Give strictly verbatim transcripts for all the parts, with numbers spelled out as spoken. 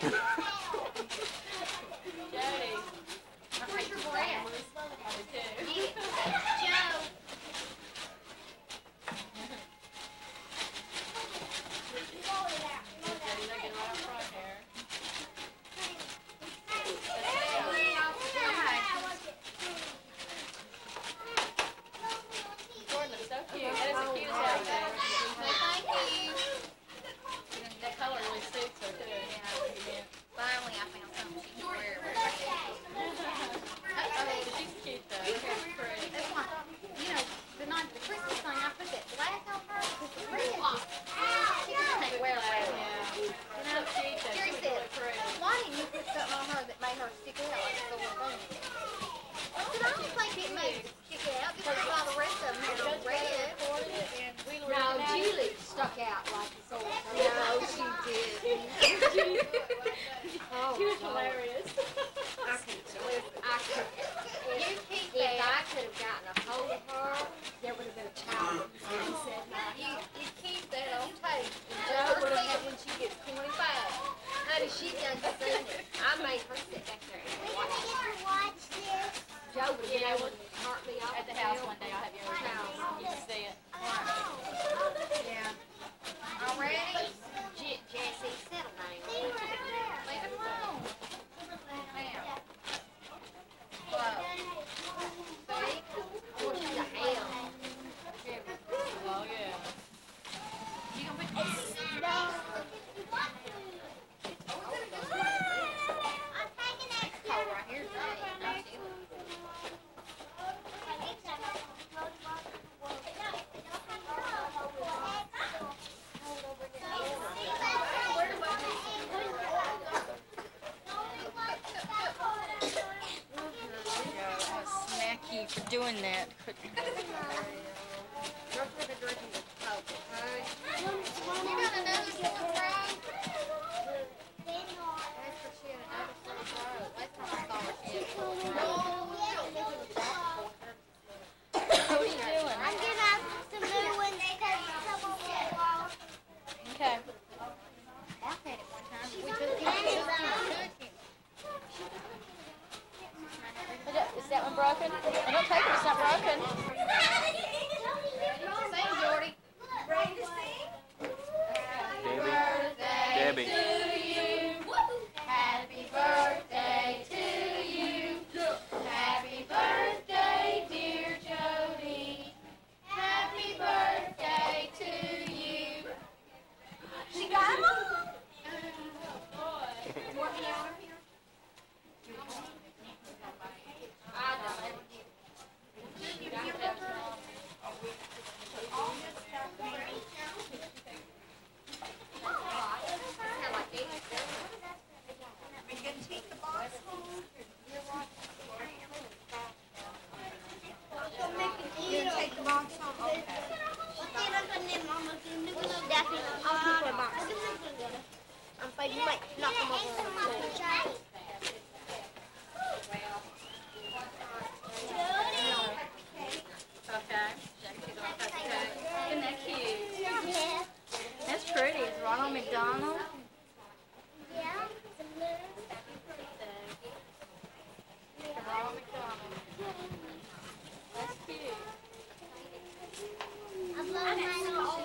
Jody. Where's your breath? I do too. Joe. Stuck out like a sore thumb. No, she didn't. Oh, she was hilarious. I could, I could, if, if I could have gotten a hold of her, there would have been a child. He said, no, you, you keep that on tape. And Joe would have had when she gets twenty-five. Honey, she done seen it. I made her sit back there and watch it. Watch this. Joe would Yeah, have been able to heart me off at the house one day. I'll have you over there. You can see it. Yeah. All ready? J Jesse, settle down. Leave it alone. Now. Whoa. See? What the hell? Oh, yeah. You gonna put this? No. I'm taking that Call right here. For doing that. You got another sore throat? That's what she had another sore throat. Last time I saw her, she had a sore throat. What are you doing? I'm gonna have some new ones because some of them lost. Okay. Mark had it one time. We took it. We took it. Is that one broken? I don't take it, it's not broken. Sing, Jordy. Ready to sing? To Debbie. you. Happy birthday to you. Happy birthday, dear Jody. Happy birthday to you. She got them? I'm afraid you might knock them over. Okay. Isn't that cute? Yeah. That's pretty. It's Ronald McDonald. Yeah. Ronald McDonald. That's cute. I love my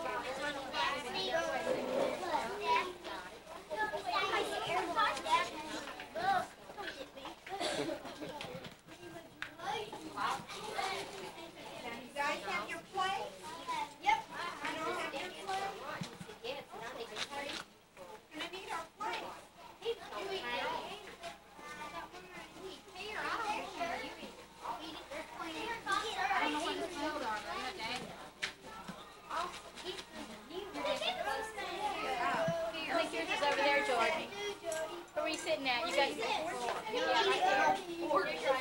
Sitting at you got your yeah, right there.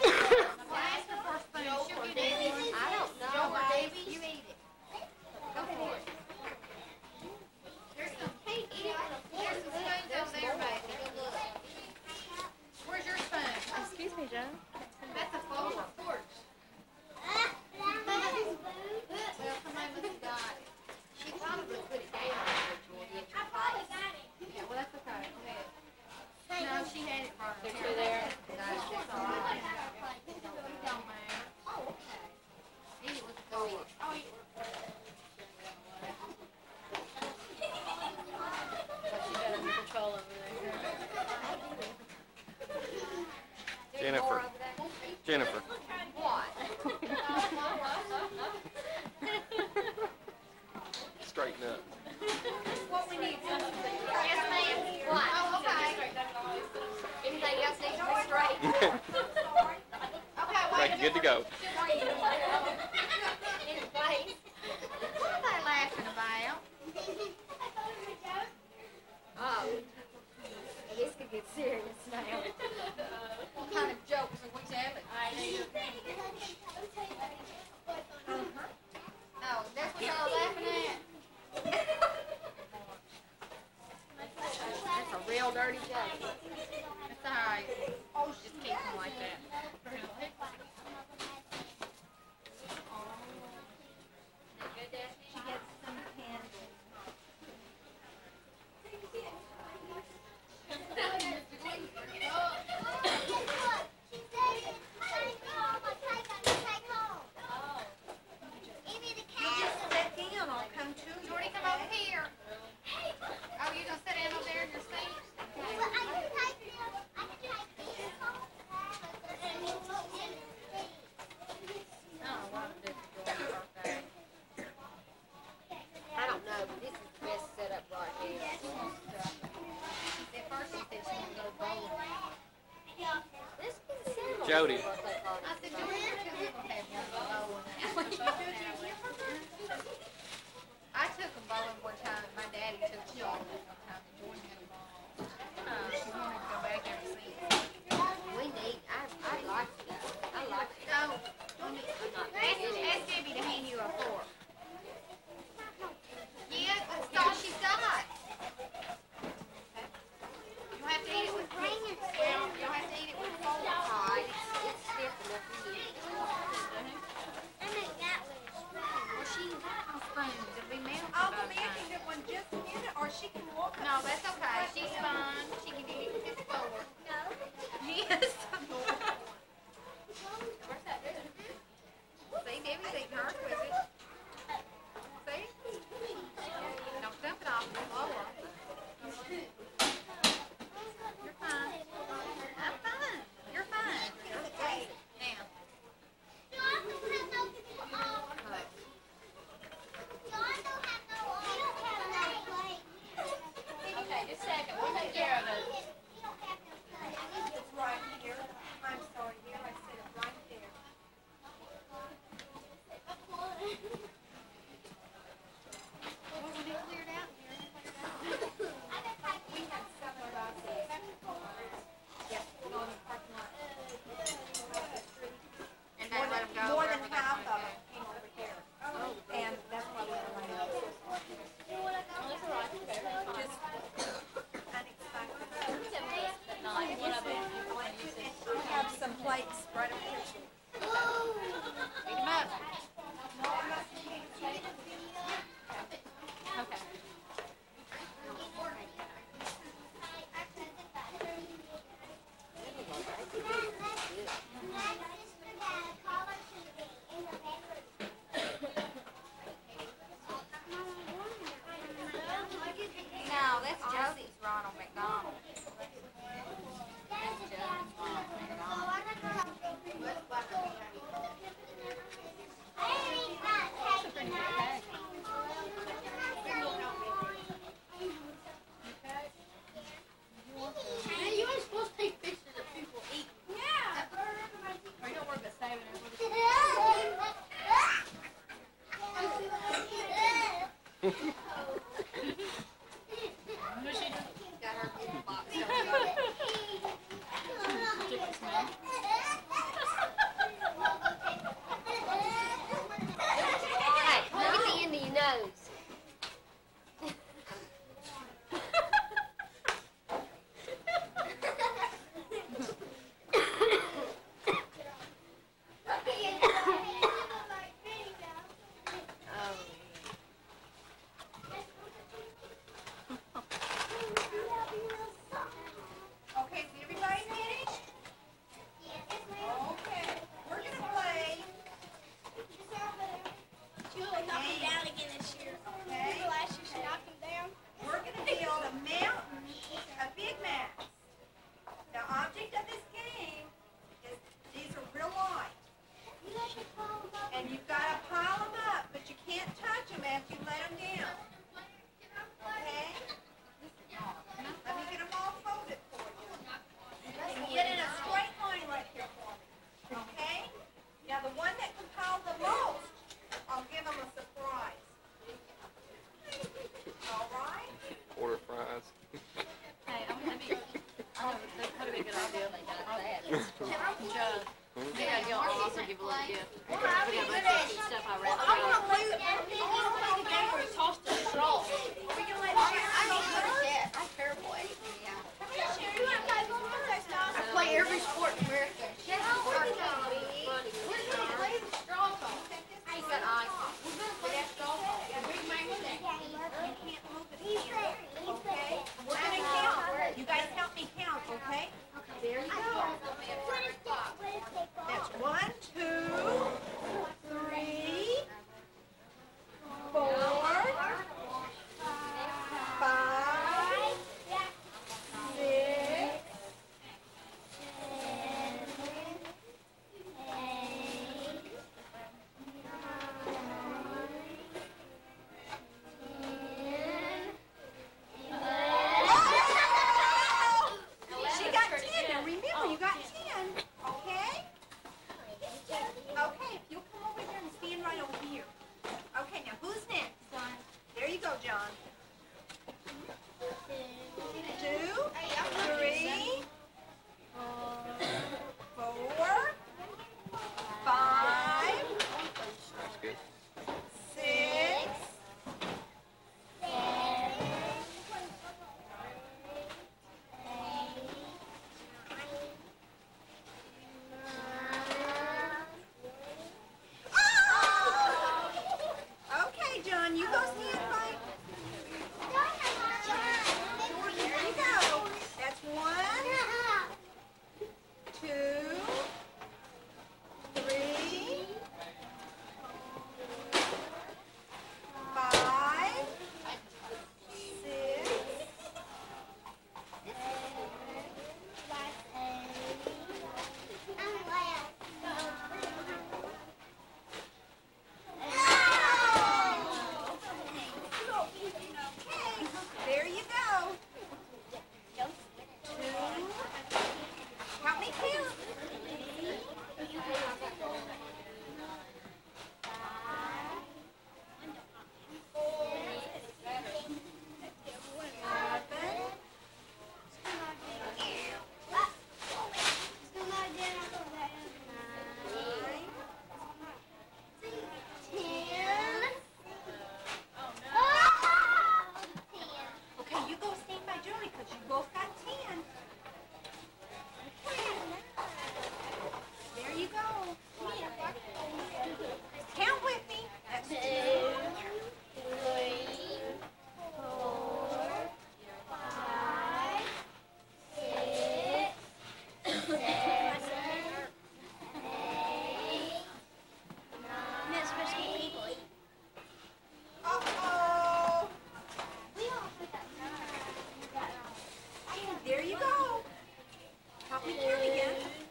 I don't know. Baby, you eat it. Go for it. There's some cake. Eat it. There's some spoons over there, baby. Go look. Where's your spoon? Excuse me, Joe. That's a full fork. Well, somebody must have got it. She probably put it down there, Jordy. I probably got it. Yeah, well, that's okay. Go ahead. Jennifer. What? Straighten up. What we need? Yes, ma'am. What? Oh, okay. Anything else needs to be straight? Okay, wait. Make it good to go. In place. What are they laughing about? Oh, this could get serious now. What kind of jokes are we having? Uh-huh. Oh, that's what y'all laughing at? That's a real dirty joke. That's alright. Just keep them like that. She gets some candy. Jordy, come over here. Oh, you gonna sit down over there in your seat? I don't know, but this is the best setup right here. At first she said she wanted to go bowling. This is several Jody. birthday parties. I said, Jody, you're too little to have one bowling. I took them bowling one time. My daddy took Charlotte one time. And Jordan had a ball. Uh, she wanted to go back there and see it. We need, I, I'd like to go. I like to go. No, ask, ask Debbie to hand you a fork. Yeah, that's all she's got. You'll have to eat it with well, you'll have to eat it with a fork. All right, it's, it's stiff enough for you. Well, she got no spoons. It'll be melted Oh, by well, the Mia time. can get one just a minute, or she can walk. No, that's okay. She's fine. She can eat it with this fork. Yes. See, Debbie's eating hers with it. See? Don't dump it off the floor. You're fine. I'm fine. You're fine. Now. Okay, just a second. We'll take care of it. It's right here. I'm sorry, here, I said it right there. Wasn't it cleared out here? We had several buses. Yes, go in the parking lot. And they let them go More wherever than they half want of to them came over here. And that's why we were like, just unexpected. But not like one of them. We have some plates right over here. Pick them up. Okay. No, that's Jody's Ronald McDonald. That's Jody's Ronald McDonald. Hey, you ain't supposed to take pictures of people eating. Yeah. Or you don't worry about saving everybody. Got her little box. good idea. They got that. It's true. Joe, good idea. I'll also give a little gift. Well, I'll We be got good my at cookie stuff I Well, wrapped I up. want to play, I want to play the game where we toss the straw. Are we gonna let Sharon? I don't know yet. I'm terrible at it. Yeah. Come here, Sharon. You want to play multi-toss? I play every sport in America. She's a sport We're toss. gonna play the straw toss. I got ice. We're gonna play that straw toss. And we make it. You can't move it again. Okay? We're gonna count. You guys help me count, okay? There you go. That's one, two, three, four, five, six, she got ten. Now remember, you got ten. Okay? Okay, if you'll come over here and stand right over here. Okay, now who's next? There you go, John. Two, three, four, five, That's good. six, okay, John, you go stand right. There you go. That's one, two, three, five, six, okay, there you go. Two, help me count. Seven, nine, okay, you go stand by Julie because you both got ten. There you go. Count with me. That's two, uh-oh. There you go. Help me count again.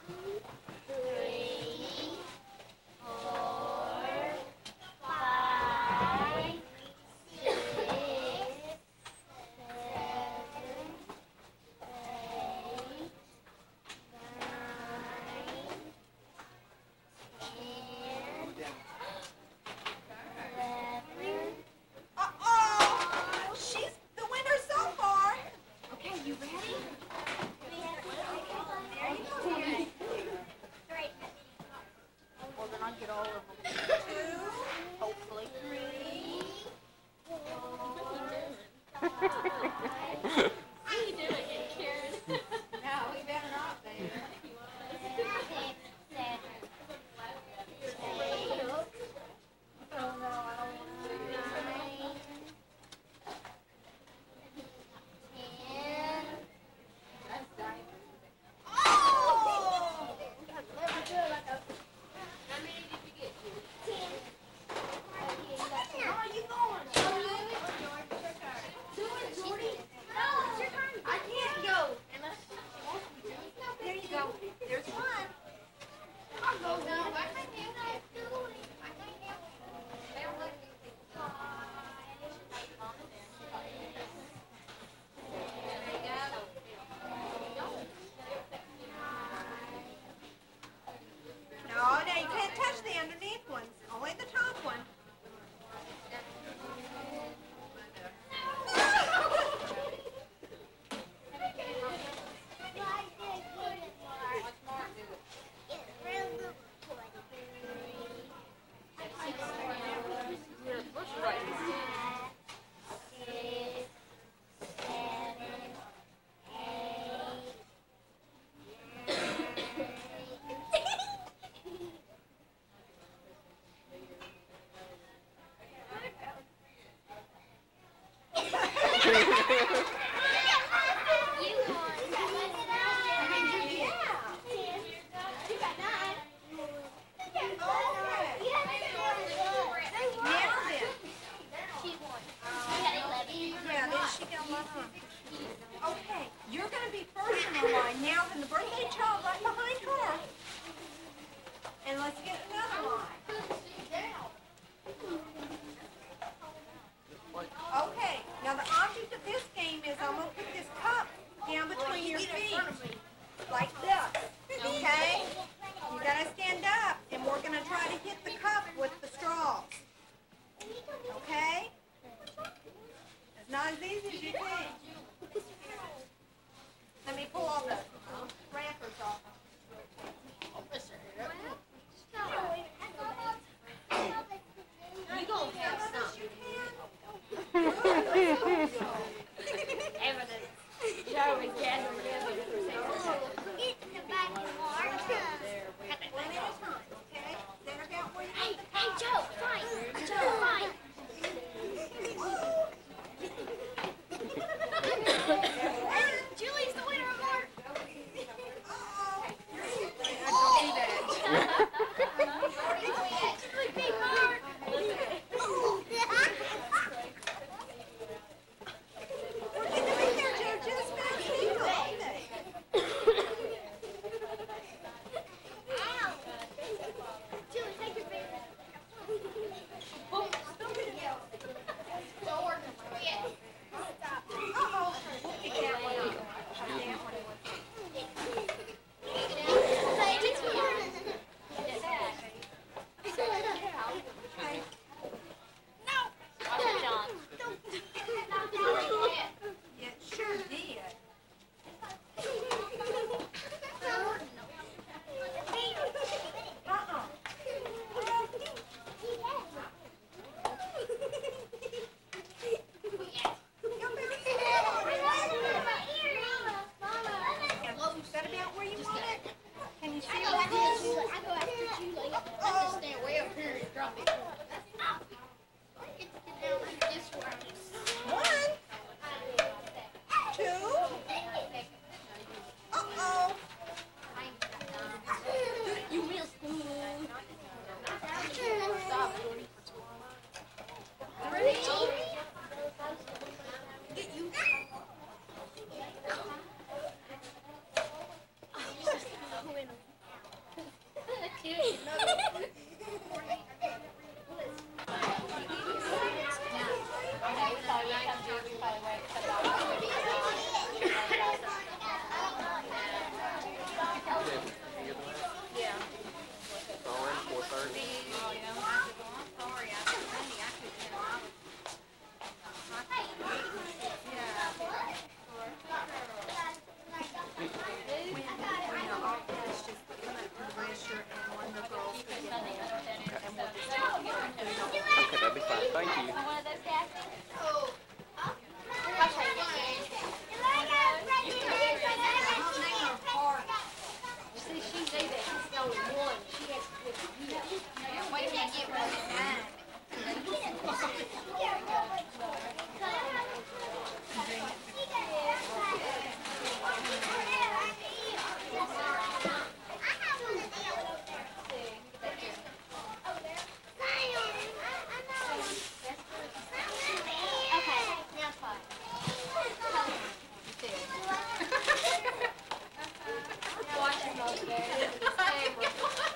Uh-oh. She's the winner so far. Okay, you ready? There you go, Tammy. One. Two. Uh-oh. You missed me. Three. Get you. Okay, that'd be fine. Thank you. See, she knew that she's only one. She has to get a year. Wait till you get one at nine. Watch him over there. This camera.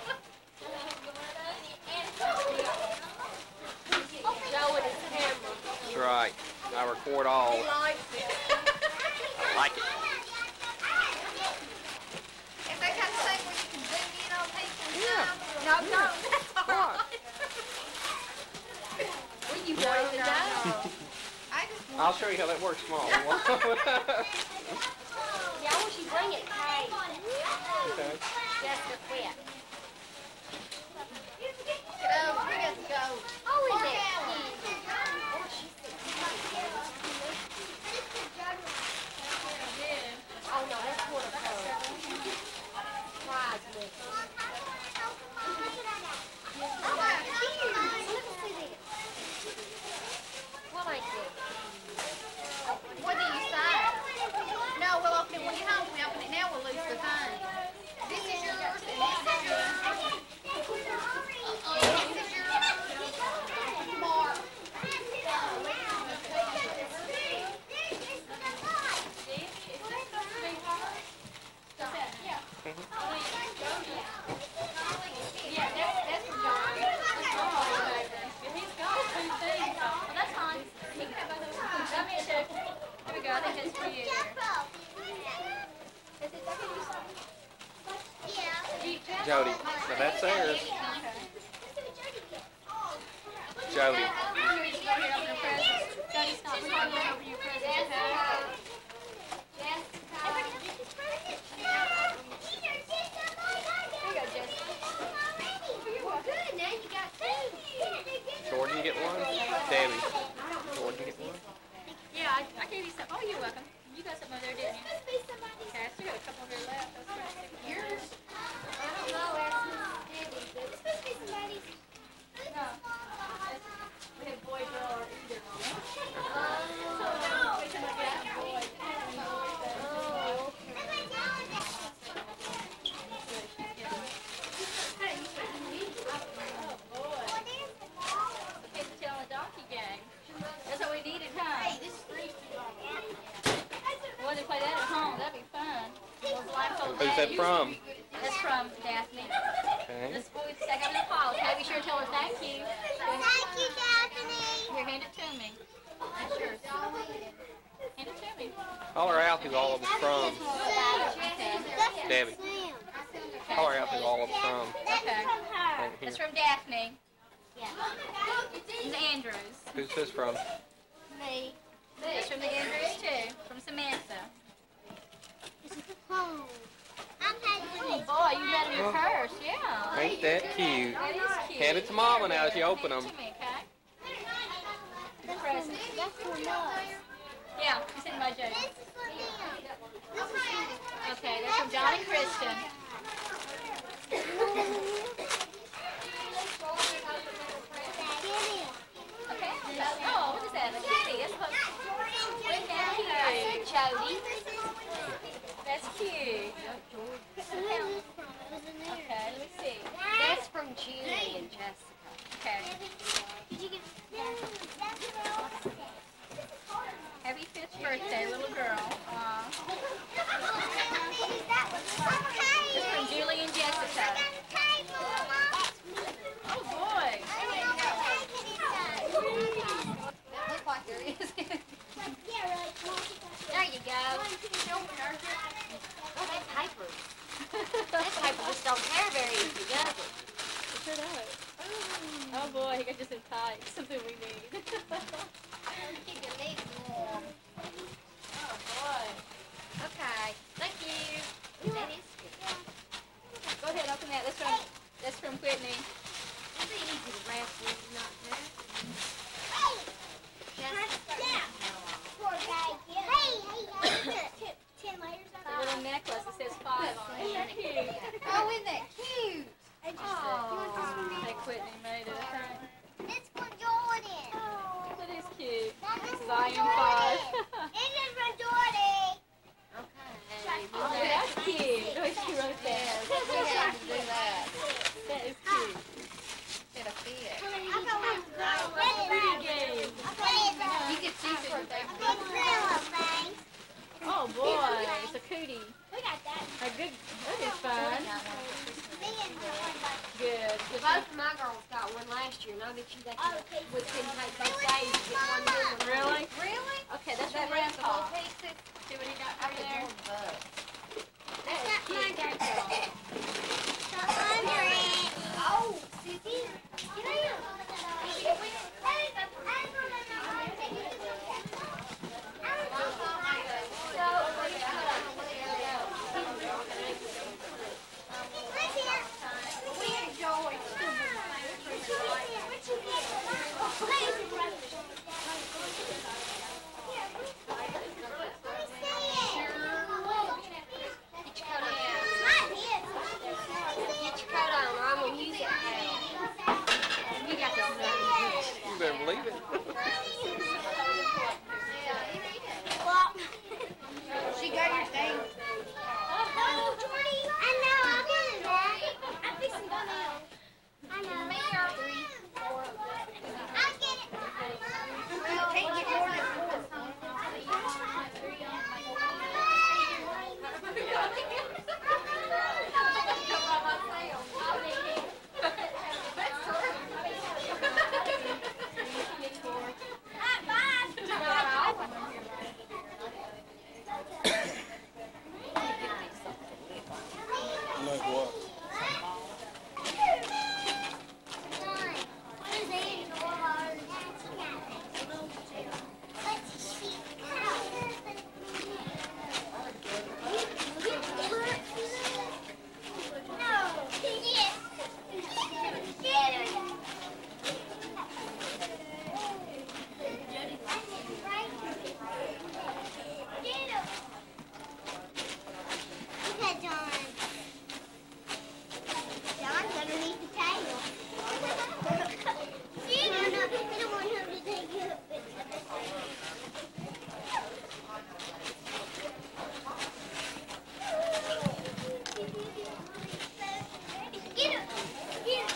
Joe and his camera. That's right. I record all. He likes it. I like it. Is that kind of thing where you can zoom in on people and Yeah. stuff? No, no, that's all right. Will you break it down? I just want I'll show you how that works small. Yeah, I wish you bring it, Kay. Okay. Just a quit. get over. We got to go. Oh, is that cute? Oh, she's Oh, no, that's what it's called. Prize list. Oh, my cute. What like this? What do you say? No, well, okay, when you're home, we open it now, we'll lose the thing. This is yours, and this is yours. Uh-oh, this is yours. Mark. Yeah, that's, that's for John. He's got two things. Well, that's fine. He can have both of them. Let me check. Here we go. I think that's for you. Jody. Now that's theirs. Jody. Jody, stop. We're going to go over your presents, okay? Jordan, you get one? Debbie. Jordan, you get one? Yeah, I, I gave you some. Oh, you're welcome. You got some over there, didn't you? Okay, I still got a couple here left. Those are yours. No. We have boy, girl, or either on it. So, which one I got? Boy. Kids are telling a donkey game. That's what we needed, huh? Hey, this is three. Well, they play that at home. That'd be fun. Those blindfold Who's that days. from? That's from Daphne. Okay. This boy stuck up in the pile. Okay, be sure to tell her thank you. Thank you, Daphne. Here, hand it to me. That's yours. Hand it to me. Holler out who all of us from. Okay. Debbie. Holler out who all of us from. Okay. Right here. That's from Daphne. And Andrews. Who's this from? Me. That's from the Andrews too. From Samantha. Home. I'm Oh happy. boy, you got in your purse, yeah. Ain't that cute? That is cute. Hand it to Mama now as you open Hand them. it to me, okay? That's for, that's for us. Yeah, you sent my Jody. This is for them. This is for Okay, that's from John and Kristen. Okay, let me see. That's from Julie and Jessica. Okay. Did you get Happy fifth birthday, little girl. Aw. It's from Julie and Jessica. Oh boy. That looks like there is. There you go. Oh, that paper. That paper just don't tear very easy, does it? Sure does. Oh boy, he got you some tights. Something we need. Keep your legs warm. Oh boy. Okay. Thank you. That is good. Go ahead, open that. That's from that's from Whitney. It'll be easy to wrap these, not that. A little necklace. It says five on it. Isn't that cute? Oh, isn't that cute? Hey, Whitney made it. I think. It's for Jordan. That is cute. That is This is for I am five. Jordan. It is for Jordan. Okay. Oh, that's cute. The way she wrote that. We had to do that. That is cute. It'll fit. Pretty game. You can see through there. Oh boy, it's a cootie. We got that. A good, that is fun. Good. Both of my girls got one last year, and I bet you they can, we can take both days and get one good one. Really? Really? Okay, that's That your rest the whole grandpa. pieces? See what he got I for could there? do both. That is cute. Oh, Susie. You better believe it. She got your thing. Can't get more than Like what? John's underneath the table. You don't know- you don't want him to take you. Get him! Get him!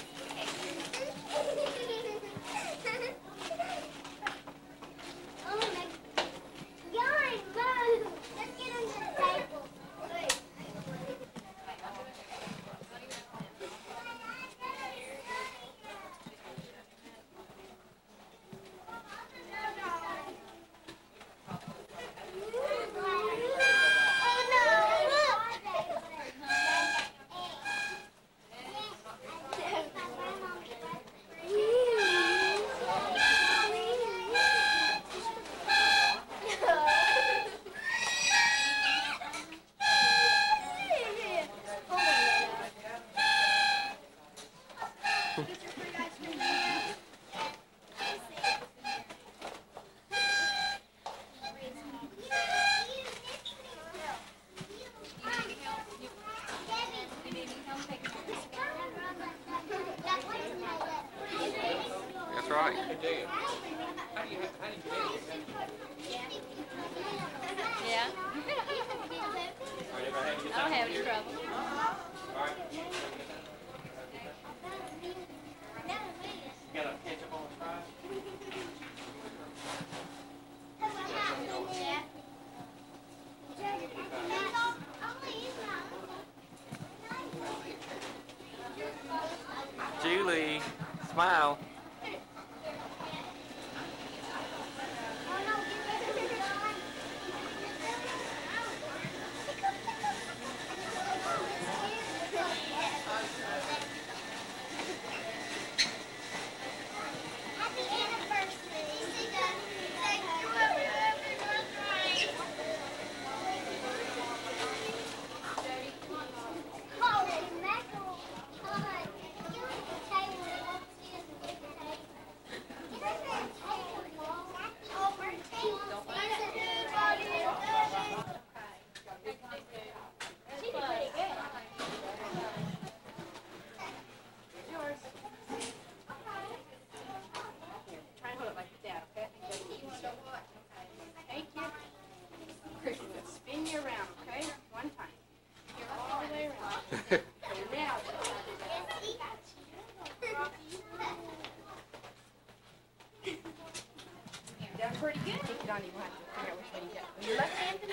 Oh my! Yarn, move! Let's get under the table. That's right. Yeah. Yeah. I don't have any trouble. You got a ketchup on the fries? Julie, smile. Happy anniversary. Thank you. Holy mackerel. Come on. Give us the table. Let's see if we can take it. Give us the table. Oh, we're taking everybody. She did pretty good. Yours. Try and hold it like that, okay? Thank you. Christian, let's spin you around, okay? One time. All the way around. Okay, now. You've done pretty good. You don't even have to figure out which way you go. Are you left handed?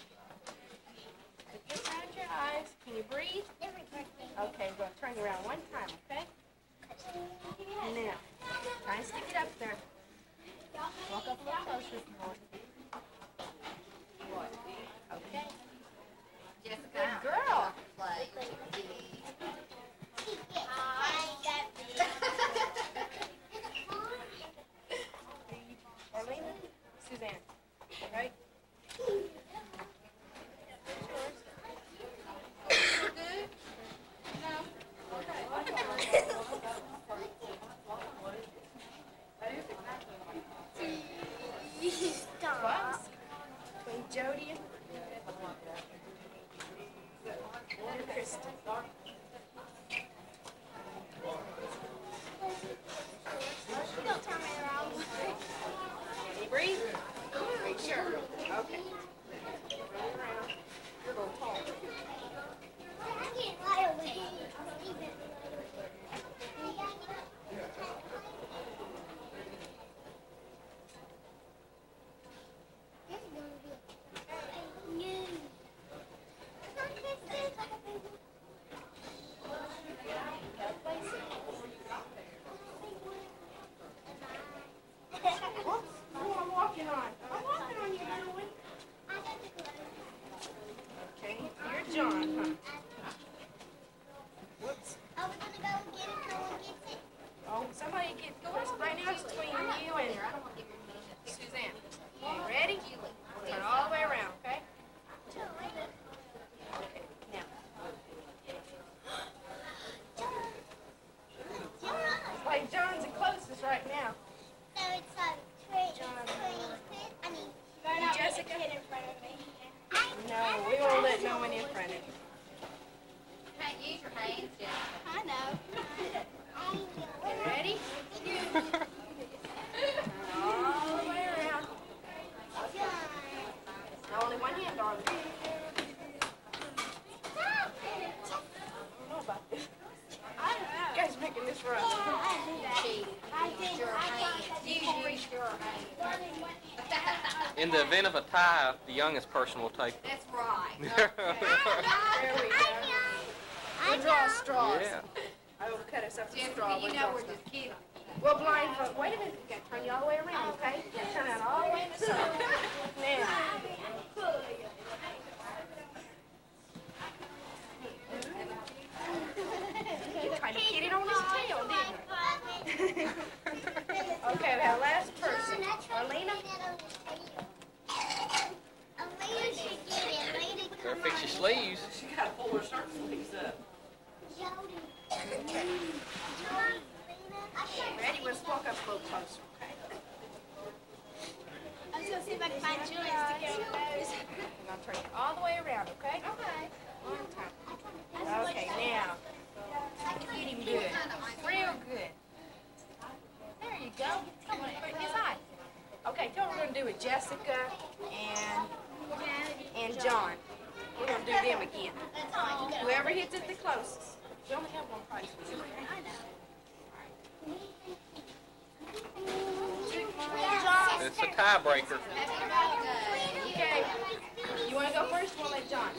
Look around your eyes. Can you breathe? Okay, we're going to turn you around one time, okay? Now, try and stick it up there. Walk up a little closer if you want. Okay. Good girl. Arlena, Suzanne, right? Bugs between Jody and and Kristen. Don't tell me wrong. Can you breathe? Are you sure? Okay. Roll around. You're a little tall. I can't lie away. This is going to be new. Whoops. Oh, I'm walking on. I'm walking on you, little one. Okay. You're John, huh? Whoops. Are we going to go and get it? No one gets it? Oh, somebody get this. Right now it's between you and Suzanne. Okay, ready? Turn all the way around, okay? Okay, now. It's like John's the closest right now. So it's like three, three, I mean, You, Jessica? in front of me. No, we won't let no one in front of you. Can't use your hands, Jessica. I know. Okay, ready? Turn all the way around. Now only one hand, darling. I don't know about this. You guys making this rough. I did. Your I hands. thought You use your hands. In the event of a tie, the youngest person will take. That's right. There we go. We'll draw straws. Yeah. I will cut us up some Jessica, straw. you We'll know draw we're straw. just kidding. Well, blindfold. Wait a minute. We got to turn you all the way around, okay? You gotta turn out all the way in the circle. Now. You kind of hit it on his tail, didn't you? Okay, now last person. Arlena? Alina should get it. Alina, Better come fix on. your sleeves. She got to pull her shirt sleeves up. Jody. Okay. Jody, Alina. I can't. Ready? Let's walk up a little closer, okay? I was going to see if I can find Julie to stick her nose. And I'll turn you all the way around, okay? Okay. One time. Okay, now. Hit him good. Real good. There you go. Come on, put in his eye. Okay, tell what we're going to do with Jessica and and John. We're going to do them again. Whoever hits it the closest. We only have one prize. It's a tiebreaker. Okay. You want to go first? We'll let John.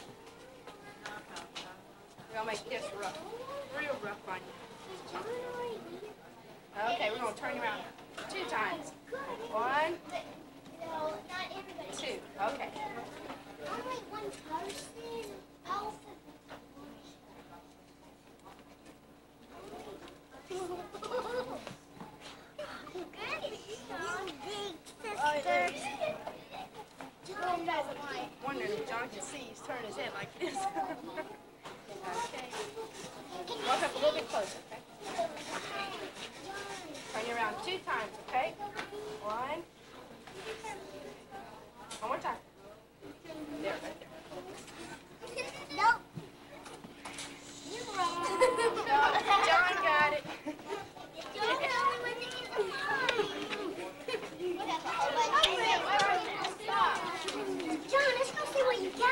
We're going to make this rough. Real rough on you. Okay, we're going to turn you around two times. One, two. Okay. Only one person. Oh. Wondering if John can see, he's turning his head like this. Okay. Walk up a little bit closer, okay? Turn you around two times, okay? One. One more time. There, right there. Nope. John got it. John, let's go see what you got.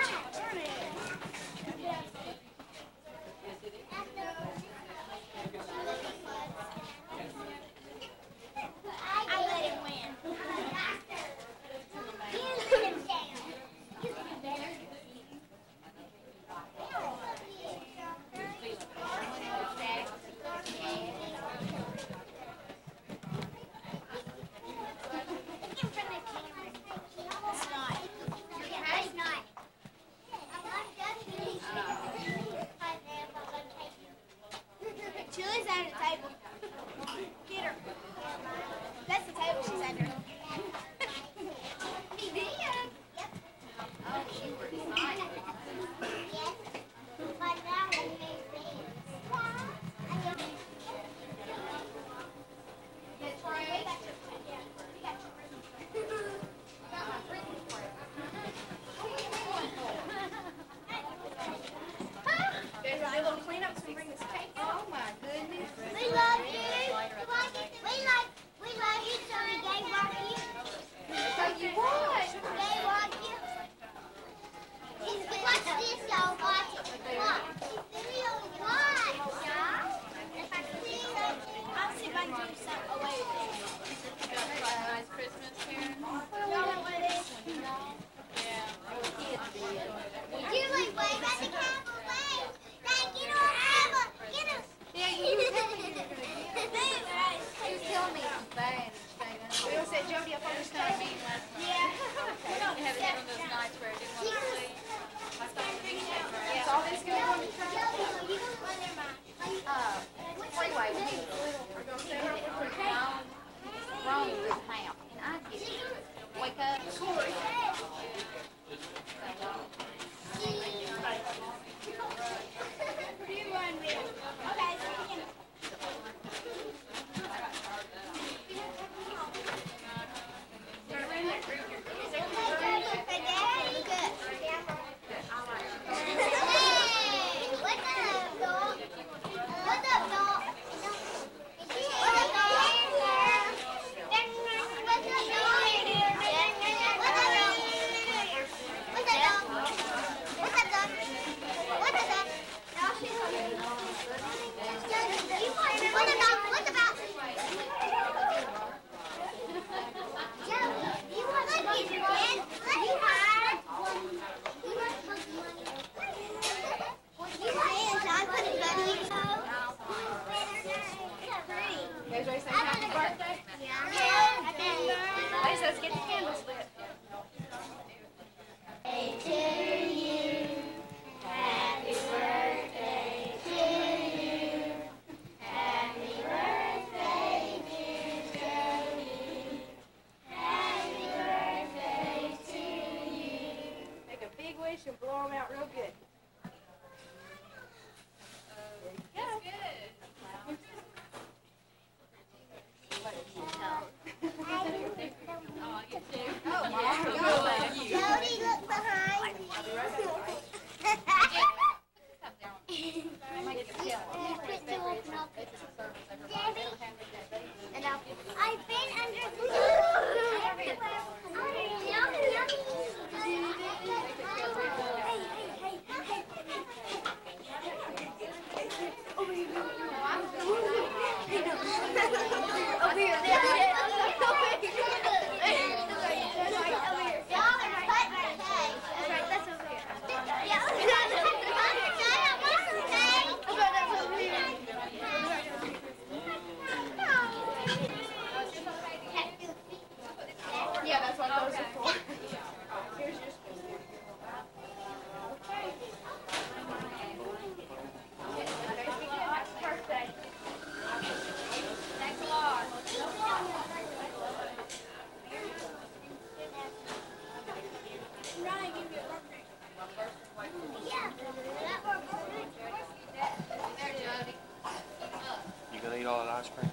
I let him win. You let him down. Chili's under the table. Get her. That's the table she's under. He did. Yep. Oh, she was excited. Yes. But now we made things. That's right. We got your yeah. We got your got my Christmas present. Guys, a little cleanup so we bring this cake in. Oh my goodness. We love you. We like you. We like we love you, so we gave our gift. So you what? Gave our gift. Watch this, y'all. Watch it. Watch. Watch, y'all. If I see something, I'll see if I can do something. Oh, wait. Nice Christmas, Karen. Y'all know what it is? Julie, wave at the camera. Wave. Thank you, Emma. Get us. Yeah, you were telling me you were telling me it was bad. We all set Jody up on the stage. Yeah. We don't have any of those nights where I didn't want to sleep. Is all this good on the track? Uh, freeway, when he was little, We're going to set her up with her wrong, wrong with his house. And I get wake up. Corey. You run with. Okay, so we can. What's up, dog? eat all that ice cream.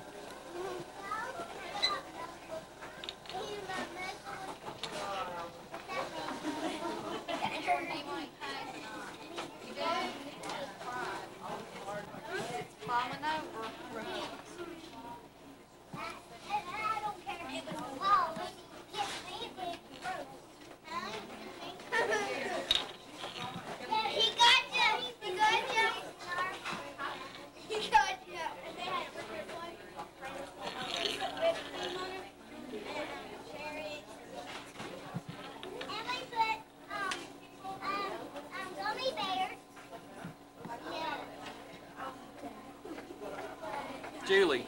Julie.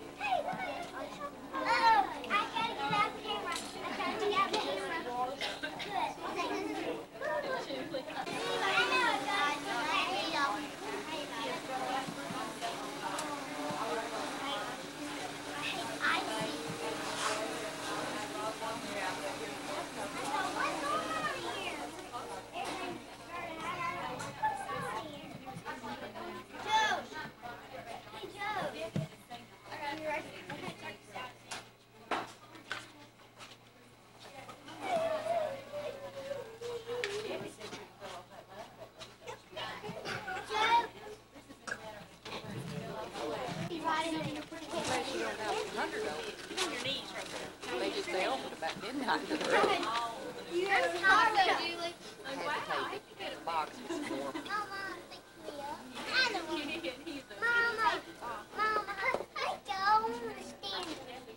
They just they opened it back, didn't I? You're I had to take it in a box with some more. Mama, pick me up. I don't want to. Mama, Mama, I don't understand.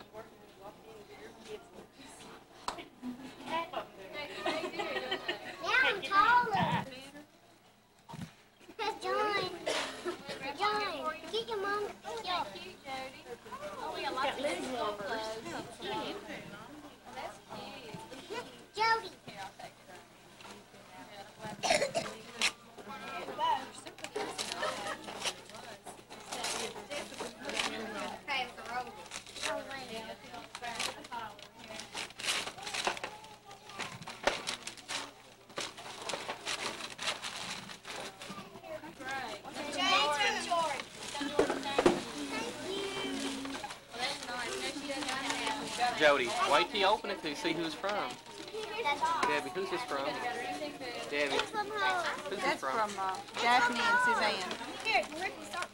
Now I'm taller. John, John, get your mom. Yo. Oh, yeah, lots of little clothes. Jody. Jody, wait till you open it to see who it's from. Debbie, who's this from? Debbie, who's this That's from? from uh, Daphne and Suzanne. Here, Ricky, stop.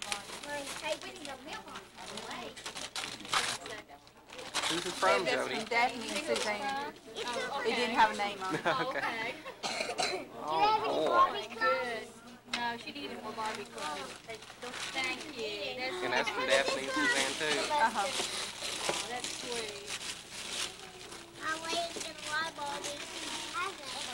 Who's this from, That's Jody? from Daphne and Suzanne. It didn't have a name on it. Okay. Do you Oh have any boy. Barbie clothes? No, she needed more Barbie clothes. Thank you. That's, And that's from Daphne and Suzanne too. Uh-huh. that's sweet. I'm waiting for a lot of Barbies. I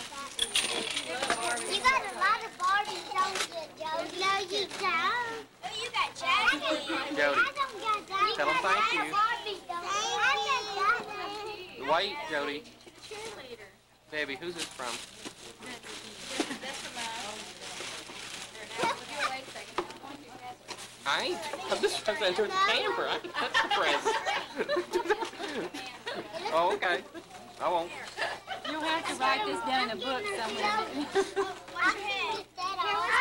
got You got a lot of Barbies, don't you, Jody? No, you don't. Oh, you got Jackie. Jody, I don't got Jackie. tell them thank you. Barbies, don't you? I got Jackie. Wait, Jody. She's a cheerleader. Debbie, who's this from? That's from us. You wait a second. I ain't. I'm just trying to enter the camper. I ain't touched the present. Oh, okay. I won't. You'll have to write this down in a book somewhere. I can get that off.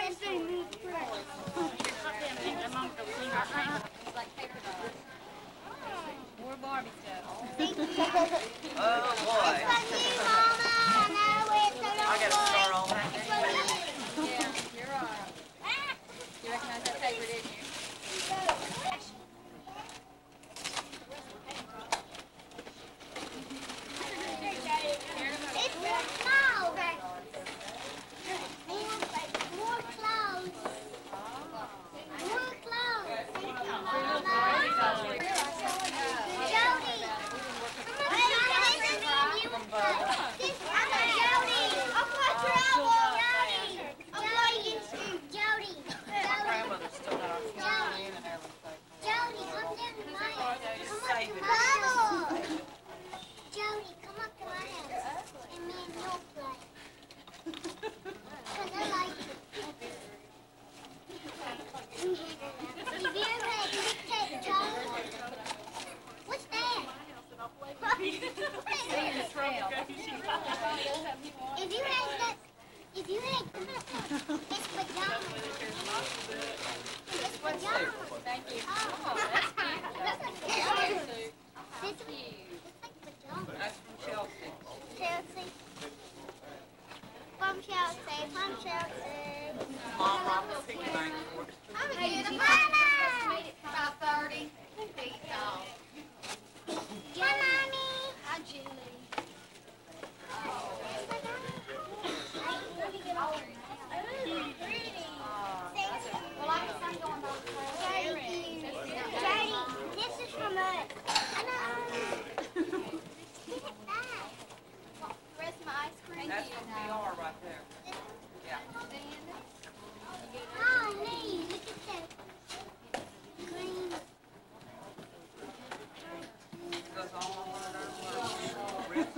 It's like paper dolls. More Barbie stuff. Oh boy. I got a star on that. Yeah, you're right. You recognize that paper, didn't you? It's small. Hey, did you made it about thirty feet tall. Hi, Mommy. Hi, Julie. Well, I guess I'm going by the plane. Daddy, this is from us. I know. Look at that. The rest of my ice cream. That's from P R right there. Yeah. Oh, nee, look at that. Green. Goes on one of those little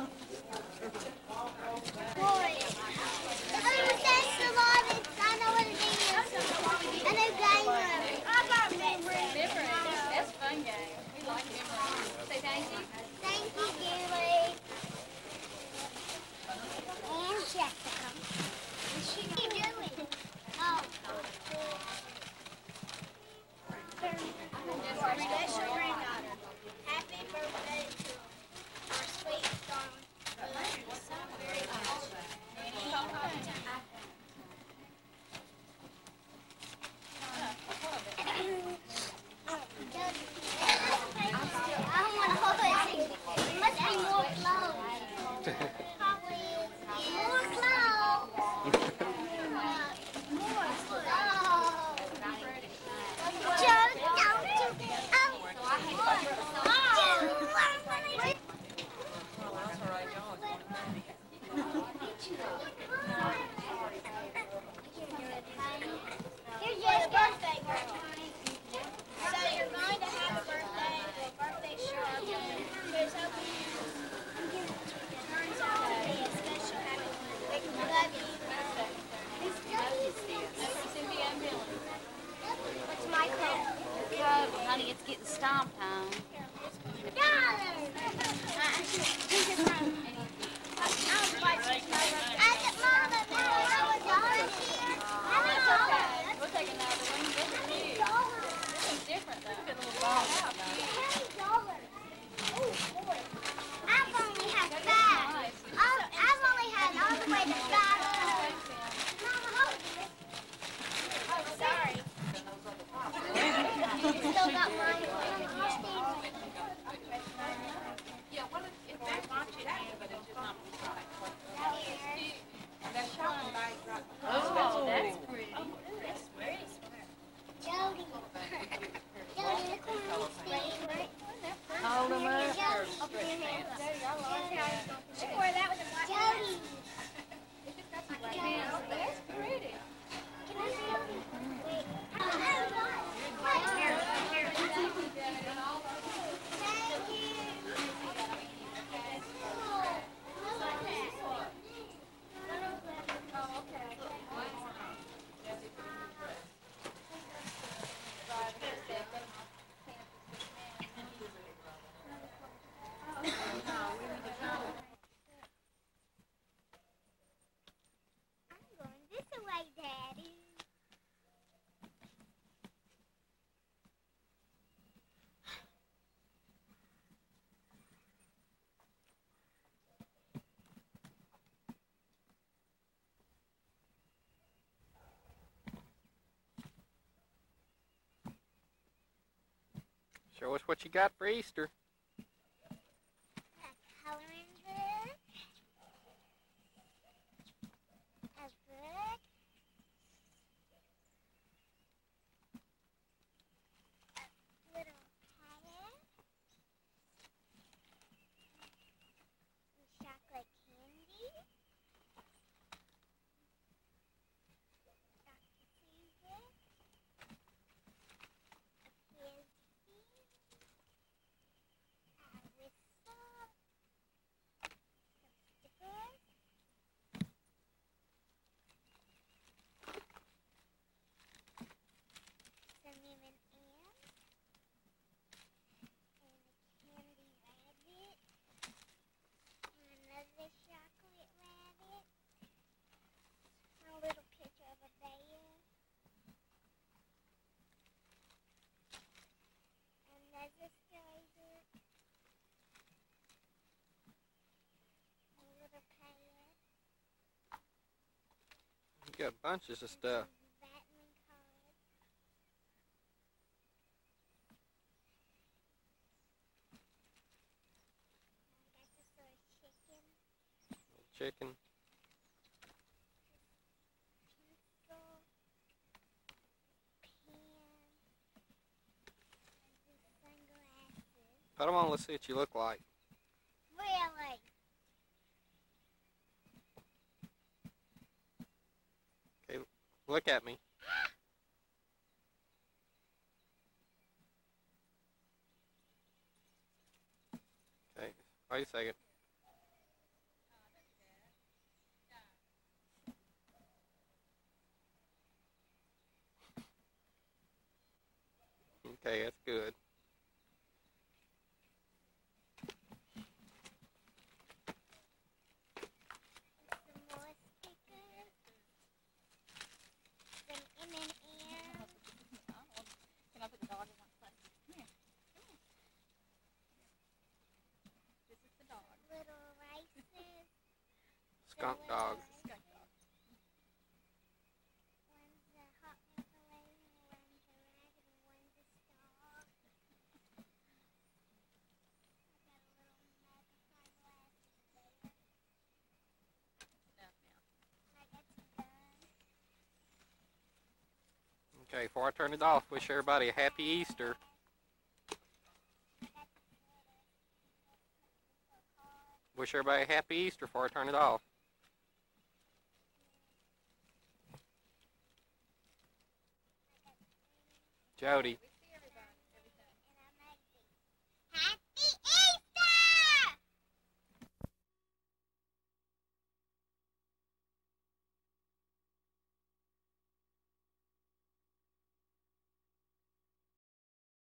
Boy. Oh, that's the lobby. I know what it is. I know game. I got memory. Memory. That's a fun game. We like memory. Say thank you. Thank you, Julie. And Jessica. What's she doing? Oh. Special granddaughter. Happy birthday to our sweet darling. I love you so very much. I want to hold it. It must be more clothes. Probably is. More clothes. More clothes. Joe, don't you? Oh. Well, that's all right, y'all. Here's your birthday girl. So you're going to have a birthday, a birthday shark. Here's hoping it turns out to be a special happy one. Love you. Cynthia and Billy. What's my code? Go, honey, it's getting stomp time. Dollars. This is from. I was watching. I said, Mom, I know a dollar here. I know. We'll take another one. This is new. This is different though. Get a little ball out now. Ten dollars. Oh boy. I've only had five. I've, I've only had all the way to five. Mama, hold it. Oh, sorry. Still got mine. Yeah, what if, if they want you to have it, it's just not right. That shopping bag right Oh, that's pretty. Jody. Jody, look on this screen, right? Hold them up. Jody. Open your hands. She wore that with a black Jody. Jody. That's pretty. Can I see it? Wait. Right here. Here. Thank you. I'm going this way, Daddy. Show us what you got for Easter. A coloring book. A book. A little pattern. Some chocolate candy. Doctor Seuss. A frisbee. A whistle. Some stickers. Some M and M's. And a candy rabbit. And another chocolate rabbit. And a little picture of a bear. Another storybook. A little pad. You got bunches of stuff. Batman chicken. Put them on, let's see what you look like. Really? Okay, look at me. Okay, wait a second. Okay, that's good. Some more stickers. Some M and M's. Can I put the dog in one place? Come here. Come here. This is the dog. Little rices. Skunk The dog. little Skunk dog. One's a hot microwave, one's a rabbit, and one's a star. I got a little magnifying glass there. No, no. I got some guns. Okay, before I turn it off, wish everybody a happy Easter. I got some sweaters. Wish everybody a happy Easter before I turn it off. Jody.